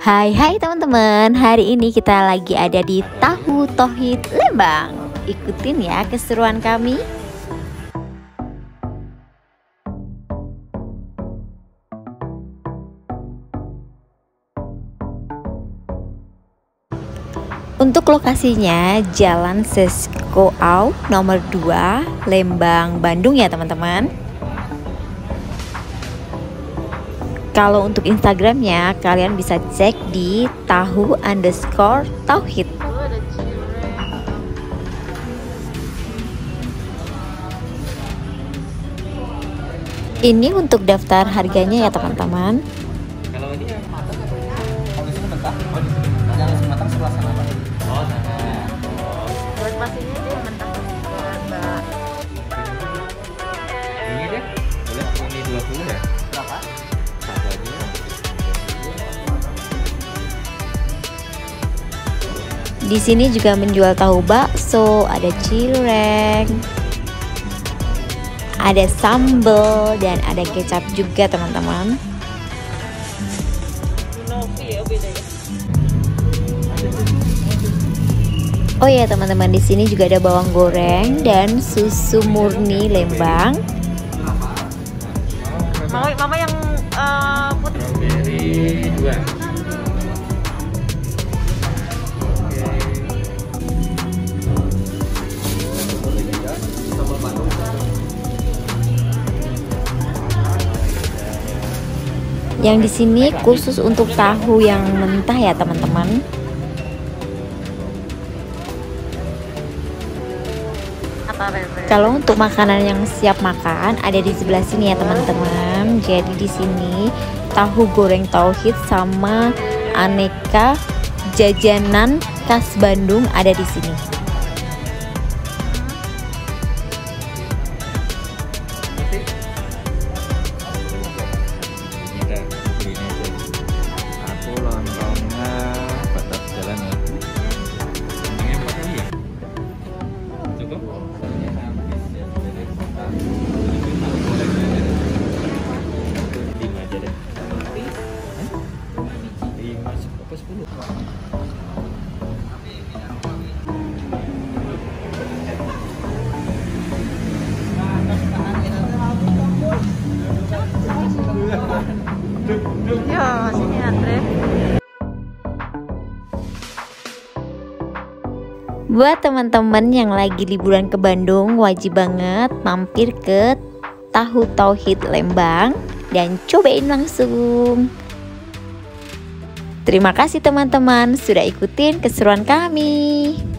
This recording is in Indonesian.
Hai teman-teman, hari ini kita lagi ada di Tahu Tauhid Lembang. Ikutin ya keseruan kami. Untuk lokasinya Jalan Seskoau nomor 2 Lembang, Bandung ya teman-teman. Kalau untuk Instagramnya kalian bisa cek di tahu_tauhid. Ini untuk daftar harganya ya teman-teman. Kalau ini yang matang apa ya? Oh, di sini mentah. Oh, di sini. Yang matang sebelah sana, Pak. Oh, sana. Buat pastinya dia mentah, Mbak. Ini deh. Boleh ini 20 ya? Berapa? Satu aja. Di sini juga menjual tahu bakso, ada cireng, ada sambal, dan ada kecap juga teman-teman. Oh ya teman-teman, di sini juga ada bawang goreng dan susu murni Lembang. Mama yang putih. Strawberry 2. Yang di sini khusus untuk tahu yang mentah ya teman-teman. Kalau untuk makanan yang siap makan ada di sebelah sini ya teman-teman. Jadi di sini tahu goreng tauhid sama aneka jajanan khas Bandung ada di sini. Aku lontongnya batas jalan ya. Lontongnya 4 kali ya? Cukup? Lima aja deh. 5 apa 10? Ya, sini antre. Buat teman-teman yang lagi liburan ke Bandung, wajib banget mampir ke Tahu Tauhid Lembang dan cobain langsung. Terima kasih teman-teman sudah ikutin keseruan kami.